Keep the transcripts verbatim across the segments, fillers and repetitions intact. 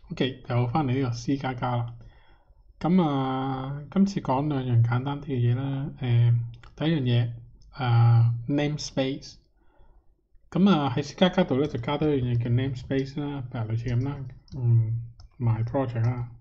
OK，又翻嚟呢個 C 加加啦。咁啊，今次講兩樣簡單啲嘅嘢啦。誒、第一樣嘢啊，namespace。咁啊喺 C 加加度咧就加多一樣嘢叫 namespace 啦，譬如類似咁啦。嗯，my project 啦。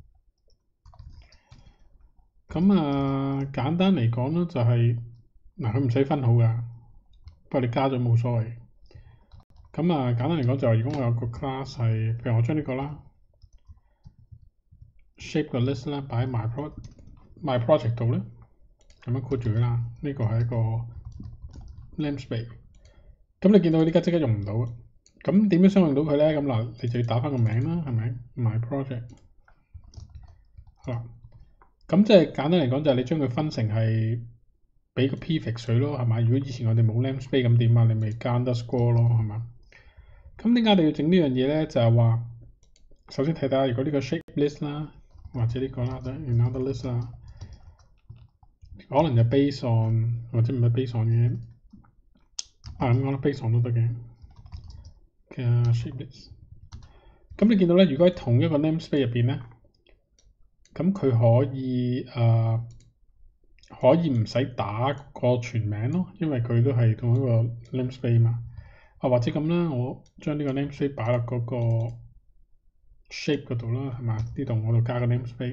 咁啊，簡單嚟講咧就係、嗱，佢唔使分好噶，不過你加咗冇所謂。咁啊，簡單嚟講就係如果我有個 class 係，譬如我將呢個啦。shape 個 list 啦，擺喺 my pro my project 度咧，咁樣括住佢啦。呢個係一個 namespace。咁你見到呢家即刻用唔到，咁點樣想用到佢咧？咁嗱，你就要打翻個名啦，係咪 my project？好啦，咁即係簡單嚟講，就係你將佢分成係俾個 prefix 佢咯，係咪？如果以前我哋冇 namespace 咁點啊？你咪加 underscore 咯，係嘛？咁點解你要整呢樣嘢咧？就係話，首先睇睇下，如果呢個 shape list 啦。或者呢個啦，another list 啦，可能就 base on 或者唔係 base on 嘅，啊咁講啦 base on 都得嘅嘅 shape list。咁你見到咧，如果喺同一個 namespace 入邊咧，咁佢可以誒、呃、可以唔使打個全名咯，因為佢都係同一個 namespace 嘛。啊或者咁啦，我將呢個 namespace 擺落嗰個 shape 嗰度啦，係嘛？呢度我度加個 namespace。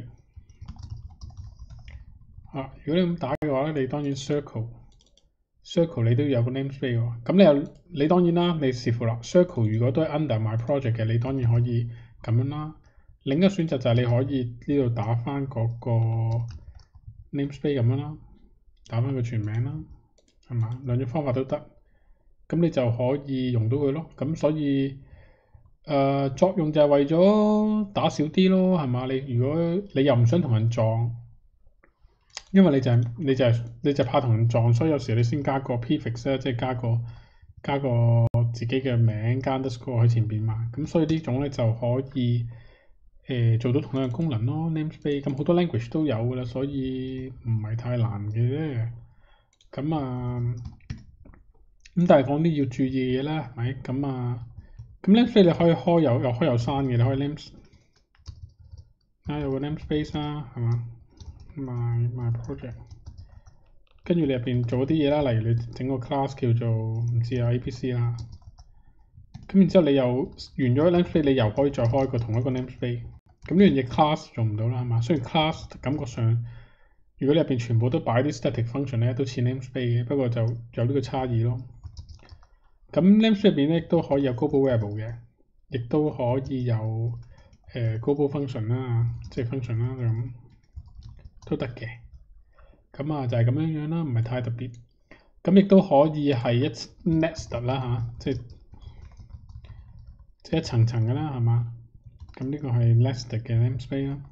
啊，如果你咁打嘅話咧，你當然 circle circle 你都要有個 namespace 喎。咁你又你當然啦，你視乎啦。circle 如果都係 under my project 嘅，你當然可以咁樣啦。另一個選擇就係你可以呢度打翻嗰個 namespace 咁樣啦，打翻個全名啦，係嘛？兩種方法都得。咁你就可以用到佢咯。咁所以誒、呃、作用就係為咗打少啲咯，係嘛？你如果你又唔想同人撞。因為你就係、是、你就係、是、你就怕同人撞，所以有時你先加個 prefix 咧，即係加個加個自己嘅名加 underscore 喺前邊嘛。咁所以呢種咧就可以誒、呃、做到同樣嘅功能咯。namespace 咁好多 language 都有㗎啦，所以唔係太難嘅啫。咁啊咁，但係講啲要注意嘅嘢啦，係咪？咁啊咁 namespace 你可以開有又開又刪嘅，你可以 names 啊有個 namespace 啦，係嘛？My my project，跟住你入邊做啲嘢啦，例如你整個 class 叫做唔知啊 A B C 啦，咁然之後你又完咗 namespace，你又可以再開個同一個 namespace。咁呢樣嘢 class 做唔到啦，係嘛？雖然 class 感覺上，如果你入邊全部都擺啲 static function 咧，都似 namespace 嘅，不過就有呢個差異咯。咁 namespace 入邊咧都可以有 global variable 嘅，亦都可以有誒、呃、global function 啦，即係 function 啦咁都得嘅。咁啊就係咁樣樣啦，唔係太特別。咁亦都可以係一 nested 啦嚇，即係即係一層層嘅啦，係嘛？咁呢個係 nested 嘅 namespace 啦。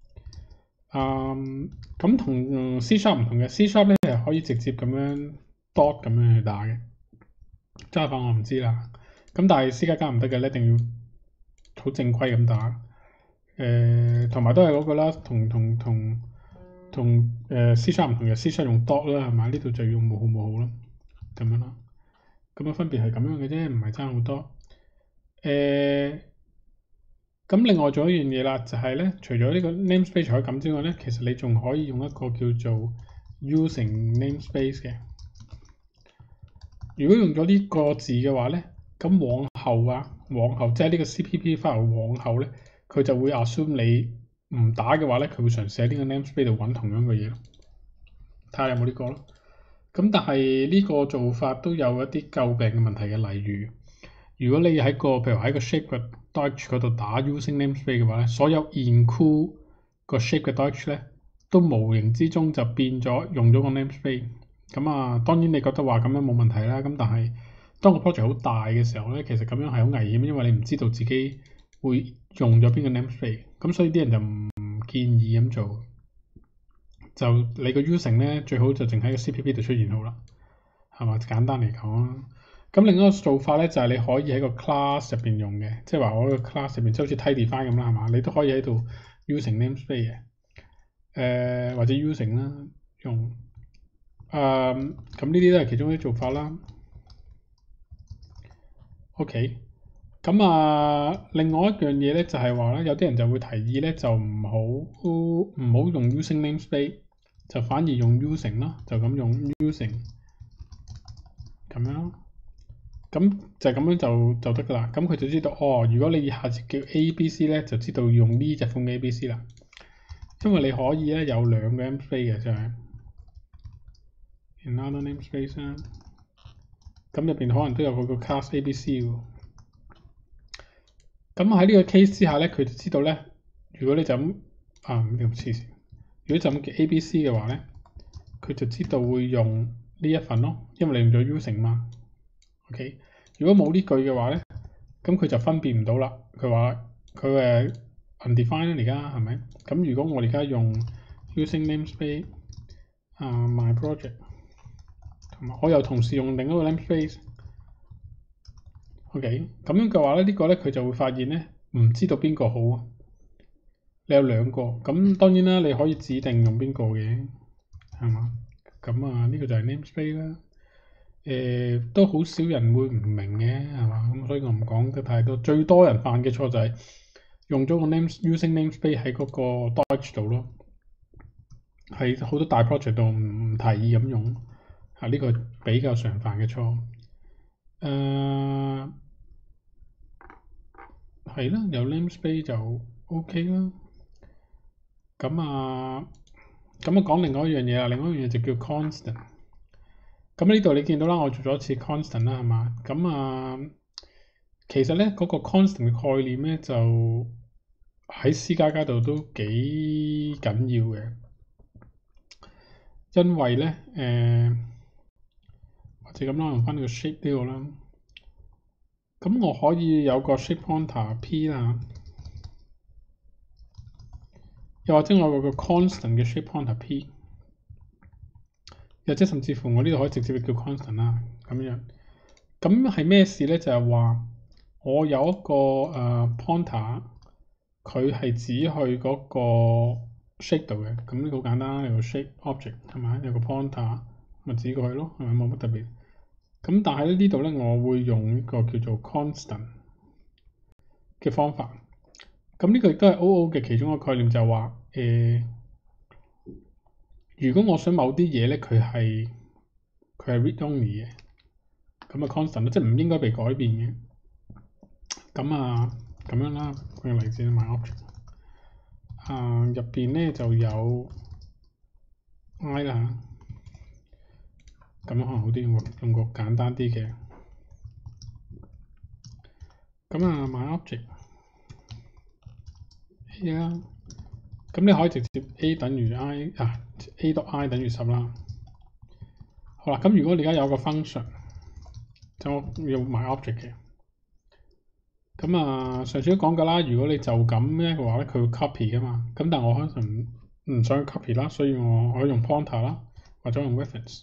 嗯，咁同 C sharp 唔同嘅 C sharp 咧係可以直接咁樣 dot 咁樣去打嘅。Java 我唔知啦。咁但係 C 加加唔得嘅，一定要好正規咁打。誒，同埋都係嗰個啦，同同同同誒 C sharp 唔同嘅 C sharp 用 dot 啦，係嘛？呢度就要用冒號冒號啦，咁樣咯。咁樣分別係咁樣嘅啫，唔係爭好多。誒，咁另外仲有一樣嘢啦，就係咧，除咗呢個 namespace 可以咁之外咧，其實你仲可以用一個叫做 using namespace 嘅。如果用咗呢個字嘅話咧，咁往後啊，往後即係呢個 C P P file 往後咧，佢就會 assume 你唔打嘅話咧，佢會嘗試喺呢個 namespace 度揾同樣嘅嘢咯。睇下有冇呢個咯。咁但係呢個做法都有一啲詬病嘅問題嘅，例如如果你喺個譬如喺個 shape 嘅 Deutsch 嗰度打 using namespace 嘅話咧，所有 include 個 shape 嘅 Deutsch 咧都無形之中就變咗用咗個 namespace。咁啊，當然你覺得話咁樣冇問題啦。咁但係當個 project 好大嘅時候咧，其實咁樣係好危險，因為你唔知道自己會用咗邊個 namespace。咁所以啲人就唔建議咁做。就你個 using 咧，最好就淨喺個 C P P 度出現好啦，係嘛？簡單嚟講啦。咁另一個做法咧，就係、是、你可以喺個 class 入邊用嘅，即係話我個 class 入邊即係好似 tidyfine 咁啦，係嘛？你都可以喺度 using namespace 嘅，誒、呃、或者 using 啦用。誒咁呢啲都係其中一啲做法啦。OK， 咁啊，另外一樣嘢咧就係話咧，有啲人就會提議咧，就唔好唔好用 using namespace，就反而用 using 咯，就咁用 using 咁樣咯。咁就咁樣就就得噶啦。咁佢就知道哦，如果你下次叫 A B C 咧，就知道用呢隻 phone A B C 啦。因為你可以咧有兩個 namespace 嘅，就係 another namespace 啦。咁入邊可能都有佢個 class A B C 喎。咁喺呢個 case 之下咧，佢就知道咧，如果你就咁啊呢個黐線，如果就咁叫 A B C 嘅話咧，佢就知道會用呢一份咯，因為你用咗 using 嘛。OK， 如果冇呢句嘅話咧，咁佢就分辨唔到啦。佢話佢誒 undefined 啦，而家係咪？咁如果我而家用 using namespace 啊 my project， 同埋我又同時用另一個 namespace。OK， 咁樣嘅話咧，呢個咧佢就會發現咧，唔知道邊個好啊。你有兩個，咁當然啦，你可以指定用邊個嘅，係嘛？咁啊，呢個就係 namespace 啦。誒，都好少人會唔明嘅，係嘛？咁所以我唔講得太多。最多人犯嘅錯就係用咗個 name using namespace 喺嗰個 Dodge 度咯，係好多大 project 度唔唔提議咁用。啊，呢個比較常犯嘅錯。誒，係啦，有 namespace 就 OK 啦。咁啊，咁啊講另外一樣嘢啦，另外一樣嘢就叫 constant。咁呢度你見到啦，我做咗一次 constant 啦，係嘛？咁啊，其實咧嗰個 constant 嘅概念咧就喺 C 加加度都幾緊要嘅，因為咧誒，或者咁啦，用翻呢個 shape 呢個啦。咁我可以有個 shape pointer P 啦，又或者我有個 constant 嘅 shape pointer P。或者甚至乎我呢度可以直接叫 constant 啦，咁樣。咁係咩事咧？就係話我有一個誒、uh, pointer，佢係指去嗰個 shape 度嘅。咁呢個好簡單，有個 shape object 係咪？有個 pointer 咪指過去咯，係咪冇乜特別？咁但係咧呢度咧，我會用一個叫做 constant 嘅方法。咁呢個亦都係 O O 嘅其中一個概念，就係話誒。如果我想某啲嘢咧，佢係佢係 read only 嘅，咁啊 constant 即係唔應該被改變嘅。咁啊咁樣啦，舉個例子，my object 啊入邊咧就有 I 啦，咁可能好啲，用個用個簡單啲嘅。咁啊 my object A 啦，咁你可以直接 A 等於 I 啊 A 到 I 等於十啦。好啦，咁如果你而家有個 function，就用 my object 嘅。咁啊，上次都講過啦，如果你就咁咧嘅話咧，佢會 copy 噶嘛。咁但係我可能唔唔想 copy 啦，所以我可以用 pointer 啦，或者用 reference。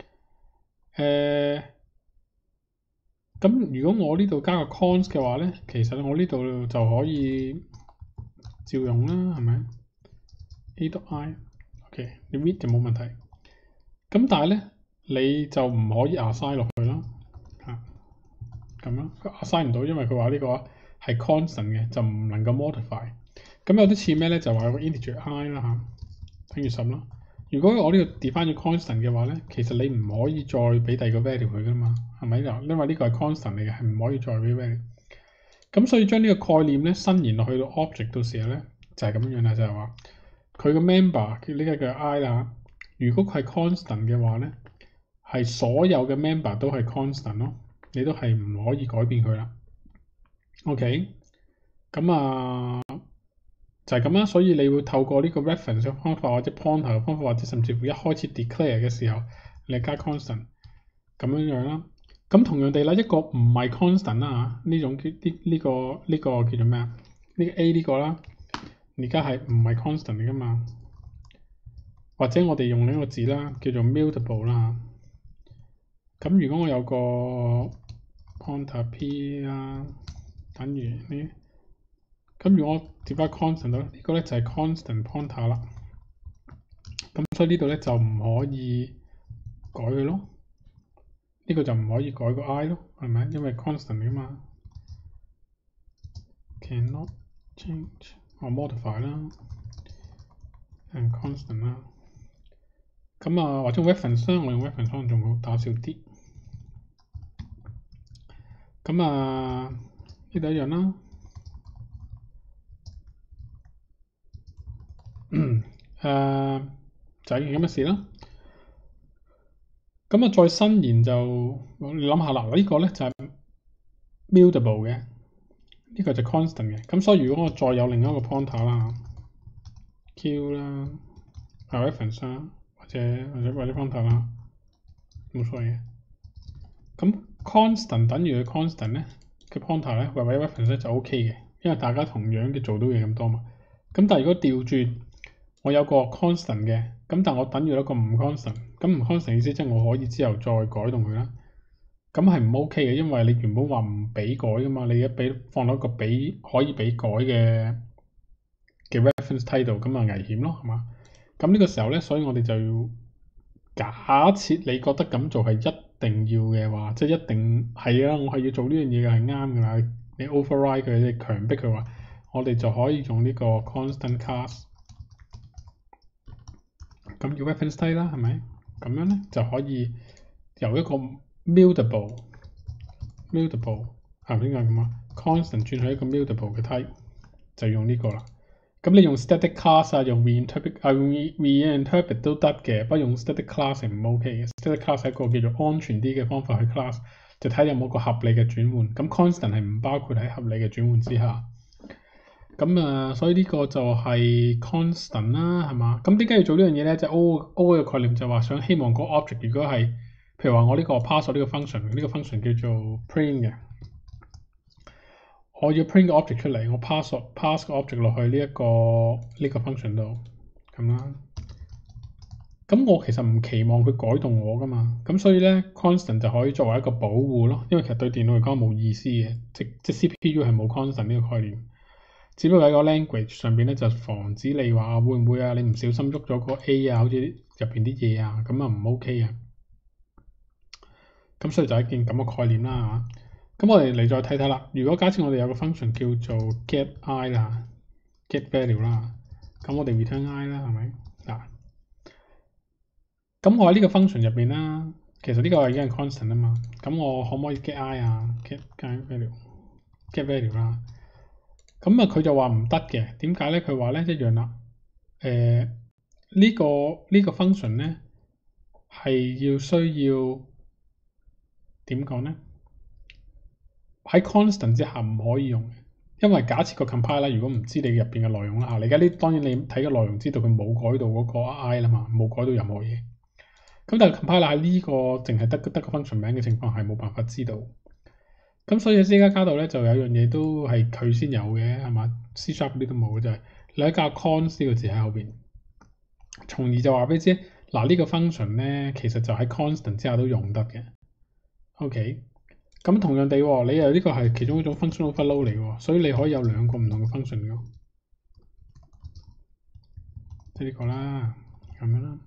誒，咁如果我呢度加個 const 嘅話咧，其實我呢度就可以照用啦，係咪 ？A 到 I，OK，你 read 就冇問題。咁但係咧，你就唔可以 assign 落去咯，嚇咁樣 assign 唔到，因為佢話呢個係 constant 嘅，就唔能夠 modify。咁有啲似咩咧？就話有個 integer I 啦嚇，等於十啦。如果我呢個 define 咗 constant 嘅話咧，其實你唔可以再俾第二個 value 佢噶嘛，係咪？因為呢個係 constant 嚟嘅，係唔可以再俾 value。咁所以將呢個概念咧伸延落去到 object 到時候咧，就係、是、咁樣啦，就係話佢個 member 叫呢個叫 I 啦。如果佢係 constant 嘅話咧，係所有嘅 member 都係 constant 咯，你都係唔可以改變佢啦。OK，咁啊。就係咁啦，所以你會透過呢個 reference 嘅方法，或者 pointer 嘅方法，或者甚至乎一開始 declare 嘅時候，你加 constant 咁樣樣啦。咁同樣地啦，一個唔係 constant 啦嚇，呢種呢呢、呢個呢、呢個叫做咩啊？呢、呢個 A 呢個啦，而家係唔係 constant 嚟噶嘛？或者我哋用呢個字啦，叫做 mutable 啦。咁如果我有個 pointer P 啦，等於呢？咁如果我 define constant 到呢個咧就係 constant pointer 啦。咁所以呢度咧就唔可以改佢咯。呢個就唔可以改個 I 咯，係咪？因為 constant 嚟噶嘛。 cannot change 我 modify 啦 and constant 啦。咁啊，或者 reference 啦，我用 reference 可能仲好打少啲。咁啊，呢度一樣啦。誒、呃、就係咁嘅事啦。咁啊，再伸延就你諗下啦，呢、這個咧就係 mutable 嘅，呢、這個就 constant 嘅。咁所以如果我再有另一個 pointer 啦 ，q 啦 ，reference 啦，或者或者或者 pointer 啦，冇所謂嘅。咁 constant 等於 constant 咧嘅 pointer 咧，或者 reference 咧就 OK 嘅，因為大家同樣嘅做到嘢咁多嘛。咁但係如果調轉，我有個 constant 嘅，咁但我等於一個唔 constant，咁唔 constant 意思即係我可以之後再改動佢啦。咁係唔 OK 嘅，因為你原本話唔俾改噶嘛，你一俾放到一個俾可以俾改嘅嘅 reference title，咁啊危險咯，係嘛？咁呢個時候咧，所以我哋就要假設你覺得咁做係一定要嘅話，即係一定係啊，我係要做呢樣嘢嘅係啱㗎啦。你 override 佢，你強迫佢話，我哋就可以用呢個 constant class。咁要 reference type 啦，係咪？咁樣咧就可以由一個 mutable mutable 係咪應該咁啊 ？constant 轉去一個 mutable 嘅 type， 就用呢個啦。咁你用 static class 啊，用 reinterpret 啊，用 reinterpret 都得嘅，不過用 static class 係唔 OK 嘅。static class 係一個叫做安全啲嘅方法去 class， 就睇有冇個合理嘅轉換。咁 constant 係唔包括喺合理嘅轉換之下。咁啊，所以呢個就係 constant 啦，係嘛？咁點解要做呢樣嘢咧？就 O O 嘅概念就話想希望個 object 如果係，譬如話我呢個 pass 咗呢個 function，呢個 function 叫做 print 嘅，我要 print 個 object 出嚟，我 pass pass 個 object 落去呢一個呢個 function 度，咁啦。咁我其實唔期望佢改動我噶嘛，咁所以咧 constant 就可以作為一個保護咯，因為其實對電腦嚟講冇意思嘅，即即 C P U 係冇 constant 呢個概念。只不過喺個 language 上邊咧，就防止你話會唔會啊？你唔小心喐咗個 A 啊，好似入邊啲嘢啊，咁啊唔 OK 啊。咁所以就係一件咁嘅概念啦嚇。咁我哋嚟再睇睇啦。如果假設我哋有個 function 叫做 get I 啦 ，get value 啦，咁我哋 return I 啦，係咪嗱？咁我喺呢個 function 入邊啦，其實呢個已經係 constant 啊嘛。咁我可唔可以 get I 啊 ？get value，get value 啦。咁啊，佢就話唔得嘅，點解咧？佢話咧一樣啦。誒、呃，呢、這個呢、這個 function 咧係要需要點講咧？喺 constant 之下唔可以用嘅，因為假設個 compiler 如果唔知你入邊嘅內容啦嚇，你而家呢當然你睇個內容知道佢冇改到嗰個 I 啦嘛，冇改到任何嘢。咁但係 compiler 喺呢個淨係得得個 function 名嘅情況係冇辦法知道。咁所以 C 加加度咧就有樣嘢都係佢先有嘅，係嘛 ？C sharp 呢都冇嘅，就係你喺加 cons 呢個字喺後邊，從而就話俾你知，嗱呢個 function 咧其實就喺 constant 之下都用得嘅。OK，咁同樣地，你又呢個係其中一種 function overload 嚟嘅，所以你可以有兩個唔同嘅 function 嘅，即係呢個啦，咁樣啦。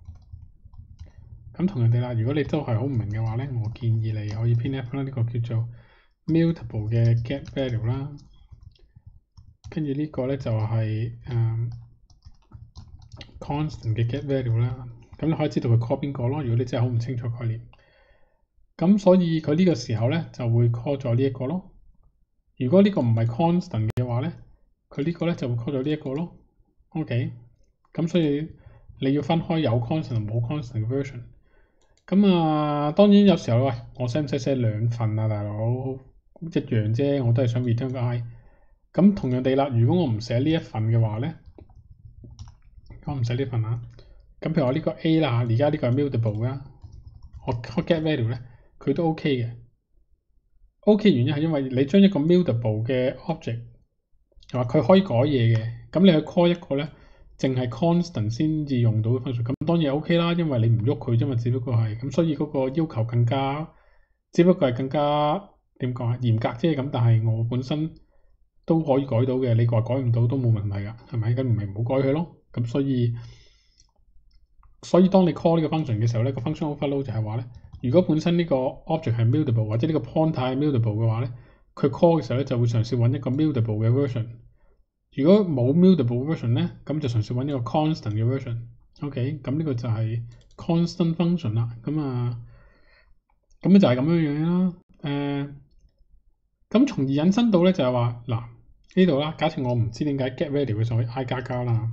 咁同樣地啦，如果你都係好唔明嘅話咧，我建議你可以 printf 啦，呢個叫做 mutable 嘅 get value 啦，跟住呢個咧就係、是、誒、um, constant 嘅 get value 啦。咁你可以知道佢 call 邊個咯。如果你真係好唔清楚概念，咁所以佢呢個時候咧就會 call 咗呢一個咯。如果呢個唔係 constant 嘅話咧，佢呢個咧就會 call 咗呢一個咯。OK，咁所以你要分開有 constant 同冇 constant 嘅 version。咁啊，當然有時候喂，我使唔使寫兩份啊，大佬一樣啫，我都係想 return 個 I。咁同樣地啦，如果我唔寫呢一份嘅話咧，我唔寫呢份啊。咁譬如我呢個 A 啦，而家呢個係 mutable 噶，我 get value 咧，佢都 OK 嘅。OK 原因係因為你將一個 mutable 嘅 object 係嘛，佢可以改嘢嘅，咁你去 call 一個咧。淨係 constant 先至用到嘅 function，咁當然 OK 啦，因為你唔喐佢啫嘛，只不過係咁，所以嗰個要求更加，只不過係更加點講啊，嚴格啫咁。但係我本身都可以改到嘅，你話改唔到都冇問題㗎，係咪？咁唔係唔好改佢咯。咁所以，所以當你 call 呢個 function 嘅時候咧，個 function overload 就係話咧，如果本身呢個 object 係 mutable 或者呢個 pointer 係 mutable 嘅話咧， 佢 call 嘅時候咧就會嘗試揾一個 mutable 嘅 version。如果冇 mutable version 咧，咁就嘗試揾一個 constant 嘅 version。OK， 咁呢個就係 constant function 啦。咁啊，咁就係咁樣樣啦。誒、呃，咁從而引申到咧就係話嗱呢度啦。假設我唔知點解 get value 嘅時候可以 i 加加啦。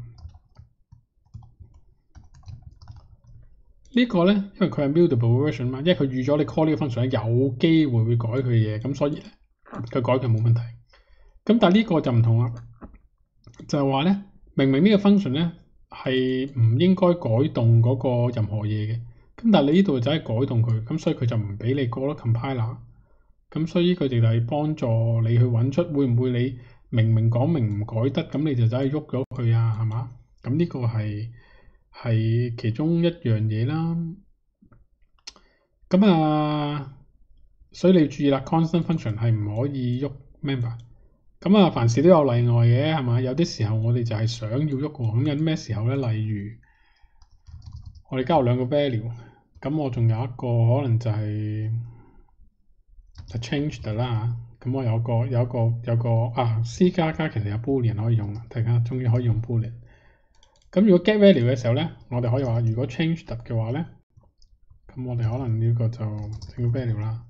這個、呢個咧，因為佢係 mutable version 嘛，因為佢預咗你 call 呢個 function 有機會會改佢嘅嘢，咁所以佢改佢冇問題。咁但係呢個就唔同啦，就係話咧，明明個呢個 function 咧係唔應該改動嗰個任何嘢嘅，咁但係你呢度就係改動佢，咁所以佢就唔俾你過咯 compiler。咁所以呢個就係幫助你去揾出會唔會你明明講明唔改得，咁你就走去喐咗佢啊，係嘛？咁呢個係。係其中一樣嘢啦，咁啊，所以你要注意啦 ，constant function 係唔可以喐 member。咁啊，凡事都有例外嘅，係嘛？有啲時候我哋就係想要喐喎，咁有啲咩時候咧？例如我哋加入兩個 value，咁我仲有一個可能就係就 changed 啦，咁我有個有個有個啊 C 加加其實有 boolean 可以用，大家終於可以用 boolean。咁如果 get value 嘅時候咧，我哋可以話如果 change 突嘅話咧，咁我哋可能呢個就整個 value 啦。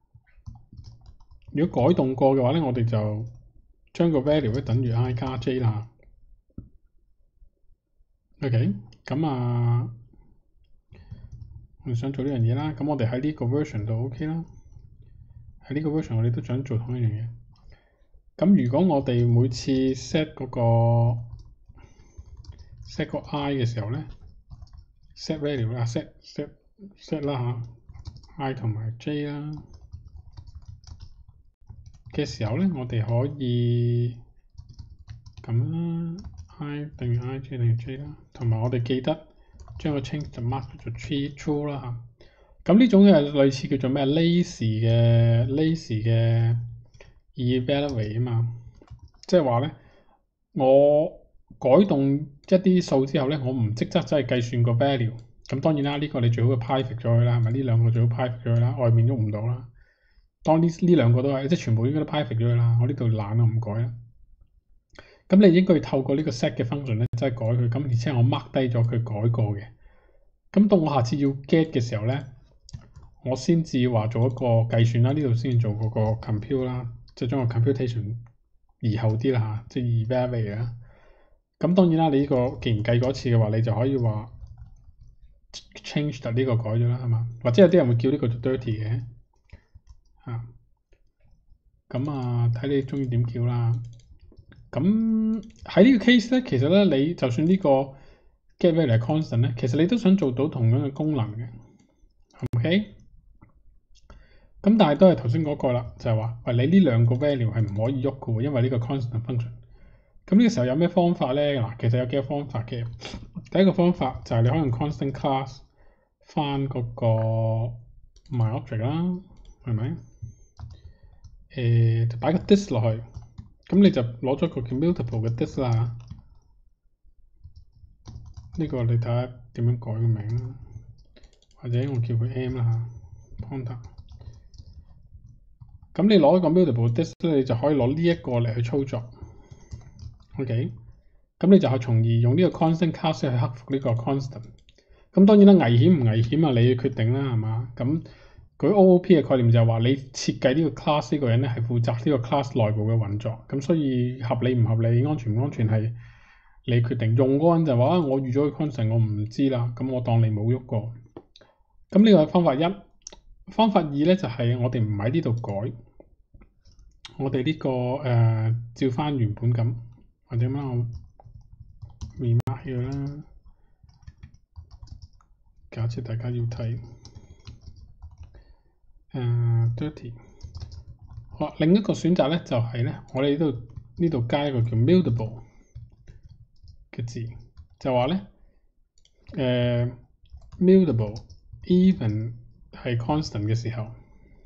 如果改動過嘅話咧，我哋就將個 value 咧等於 i 加 j 啦。OK，咁啊，我哋想做呢樣嘢啦，咁我哋喺呢個 version 度 OK 啦。喺呢個 version 我哋都想做同一樣嘢。咁如果我哋每次 set 嗰個set 個 i 嘅時候咧 ，set value 啦 ，set set set 啦嚇 ，i 同埋 j 啦嘅時候咧，我哋可以咁啦 ，i 等於 i，j 等於 j 啦，同埋我哋記得將個 change 就 mark 做 true true 啦嚇。咁呢種係類似叫做咩 lazy 嘅 lazy 嘅 evaluate 啊嘛，即係話咧我。改動一啲數之後咧，我唔即刻真係計算個 value。咁當然啦，呢、這個你最好嘅 private 咗佢啦，係咪？呢兩個最好 private 咗佢啦，外面喐唔到啦。當呢呢兩個都係，即係全部應該都 private 咗佢啦。我呢度懶啊，唔改啦。咁你應該要透過呢個 set 嘅 function 咧，真係改佢。咁而且我 mark 低咗佢改過嘅。咁到我下次要 get 嘅時候咧，我先至話做一個計算啦。呢度先做嗰個 compute 啦，即係將個 computation 移後啲啦嚇，即係 evaluate 啦。咁當然啦，你呢個既然計過一次嘅話，你就可以話 change 呢個改咗啦，係嘛？或者有啲人會叫呢個做 dirty 嘅嚇。咁啊，睇你中意點叫啦。咁喺呢個 case 咧，其實咧你就算呢個 get value 係 constant 咧，其實你都想做到同樣嘅功能嘅。OK。咁但係都係頭先嗰個啦，就係話喂，你呢兩個 value 係唔可以喐嘅喎，因為呢個 constant function。咁呢個時候有咩方法咧？嗱，其實有幾個方法嘅。第一個方法就係你可能 constant class 翻嗰個 myObject 啦，係咪？誒、呃，就擺個 this 落去，咁你就攞咗個叫 mutable 嘅 this 啦。呢、這個你睇下點樣改個名啦，或者我叫佢 m 啦嚇 pointer。咁你攞一個 mutable this 咧，你就可以攞呢一個嚟去操作。OK，咁你就係從而用呢個 constant class 去克服呢個 constant。咁當然啦，危險唔危險啊？你要決定啦，係嘛？咁佢 O O P 嘅概念就係話你設計呢個 class 呢個人咧係負責呢個 class 內部嘅運作。咁所以合理唔合理、安全唔安全係你決定。用嗰個人就話啊，我預咗個 constant 我唔知啦，咁我當你冇喐過。咁呢個係方法一。方法二咧就係、是、我哋唔喺呢度改，我哋呢、這個誒、呃、照翻原本咁。或者乜我 remark 佢啦，假設大家要睇誒 dirty， 好，另一個選擇咧就係、是、咧，我哋呢度呢度加一個叫 mutable 嘅字，就話咧誒 mutable even 係 constant 嘅時候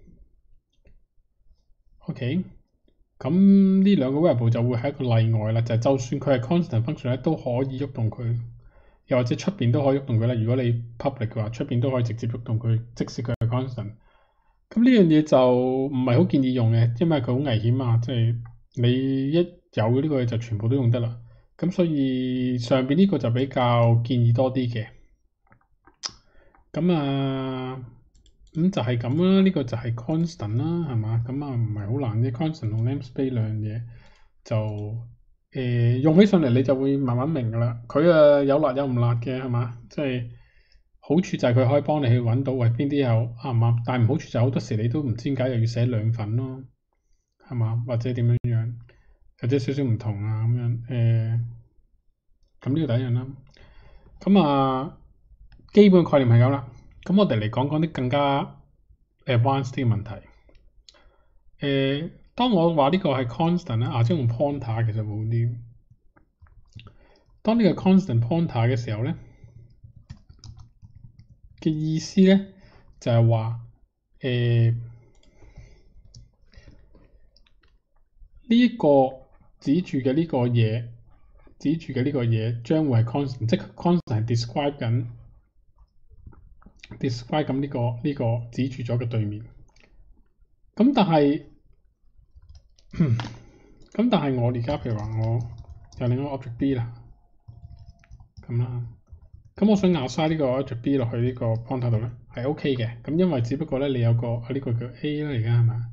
，OK。咁呢兩個 variable 就會係一個例外啦，就係、是、就算佢係 constant function 咧，都可以喐動佢，又或者出邊都可以喐動佢啦。如果你 public 嘅話，出邊都可以直接喐動佢，即使佢係 constant。 咁呢樣嘢就唔係好建議用嘅，因為佢好危險啊！即係你一有呢個嘢就全部都用得啦。咁所以上邊呢個就比較建議多啲嘅。咁啊，咁就係咁啦。呢個就係 constant 啦，係嘛？咁啊唔係好難啫。constant 同 namespace 兩樣嘢就誒用起上嚟你就會慢慢明㗎啦。佢啊有辣有唔辣嘅係嘛？即係。好處就係佢可以幫你去揾到喂邊啲有啱唔啱，但係唔好處就係好多時你都唔知點解又要寫兩份咯，係嘛？或者點樣樣，或者少少唔同啊咁樣誒，咁呢個第一樣啦。咁啊，基本概念係咁啦。咁我哋嚟講講啲更加 advanced 啲嘅問題。誒，當我話呢個係 constant 咧，啊即係用 pointer 其實冇啲。當呢個 constant pointer 嘅時候咧。嘅意思咧就係話誒呢個指住嘅呢個嘢，指住嘅呢個嘢將會係 constant，即係 constant 係 describe 緊 describe 緊呢個呢個指住咗嘅對面。咁但係咁但係我而家譬如話我有另一個 object B 啦，咁啦。咁我想 assign 呢個 object B 落去呢個 pointer 度咧，係 OK 嘅。咁因為只不過咧，你有個啊呢個叫 A 啦，而家係嘛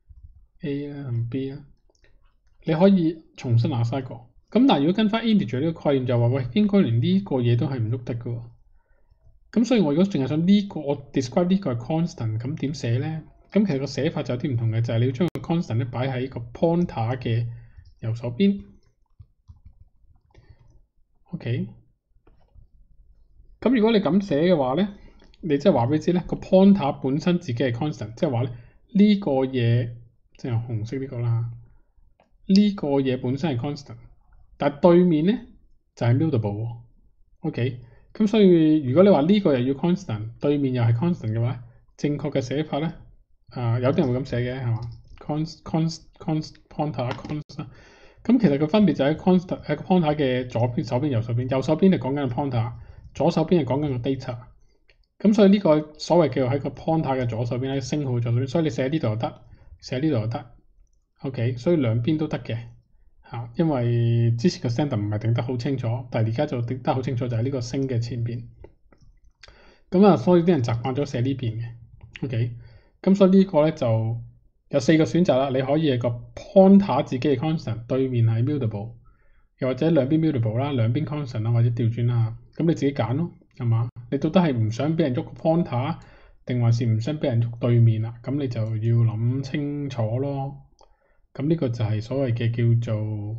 A 啦同 B 啦，你可以重新 assign 個。咁但係如果跟翻 integer 呢個概念就話，喂，應該連呢個嘢都係唔喐得嘅喎。咁所以我如果淨係想呢個我 describe 呢個係 constant，咁點寫咧？咁其實個寫法就有啲唔同嘅，就係你要將個 constant 咧擺喺個 pointer 嘅右手邊。OK。咁如果你咁寫嘅話咧，你即係話俾你知咧，個 pointer 本身自己係 constant，即係話咧呢個嘢即係紅色呢個啦，呢個嘢本身係 constant，但係對面咧就係 mutable。OK，咁所以如果你話呢個又要 constant，對面又係 constant 嘅話，正確嘅寫法咧，啊有啲人會咁寫嘅係嘛？const const const pointer constant，咁其實個分別就喺 constant 喺個 pointer 嘅左邊手邊、右手邊，右手邊係講緊個 pointer。左手邊係講緊個 data，咁所以呢個所謂叫做喺個 pointer 嘅左手邊咧，升號左手邊，所以你寫呢度又得，寫呢度又得 ，OK，所以兩邊都得嘅嚇，因為之前個 sender 唔係定得好清楚，但係而家就定得好清楚，就係呢個升嘅前邊，咁啊，所以啲人習慣咗寫呢邊嘅 ，OK，咁所以呢個咧就有四個選擇啦，你可以係個 pointer 自己嘅 constant，對面係 mutable。又或者兩邊 mutable 啦，兩邊 constant 啦，或者調轉啦，咁你自己揀咯，係嘛？你到底係唔想俾人喐個 pointer，定還是唔想俾人喐對面啊？咁你就要諗清楚咯。咁呢個就係所謂嘅叫做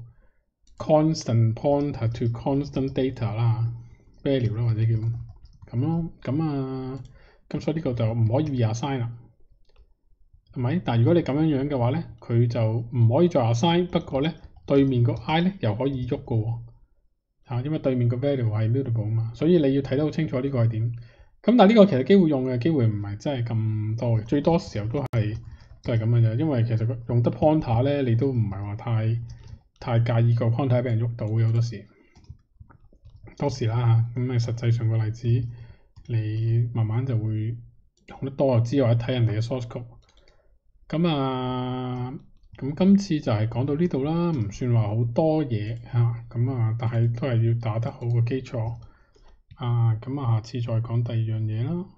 constant pointer to constant data 啦 ，value 啦，或者叫咁咯。咁啊，咁所以呢個就唔可以 reassign 啦，係咪？但係如果你咁樣樣嘅話咧，佢就唔可以再 assign，不過咧。對面個 i 咧又可以喐嘅喎，嚇，因為對面個 value 係 mutable 啊嘛，所以你要睇得好清楚呢個係點。咁但係呢個其實機會用嘅機會唔係真係咁多嘅，最多時候都係都係咁嘅啫。因為其實用得 pointer 咧，你都唔係話太太介意個 pointer 俾人喐到，有好多時多時啦嚇。咁啊，實際上個例子你慢慢就會用得多就知，或者睇人哋嘅 source code。咁啊〜咁今次就係講到呢度啦，唔算話好多嘢嚇，咁啊，但係都係要打得好個基礎啊，咁啊，下次再講第二樣嘢啦。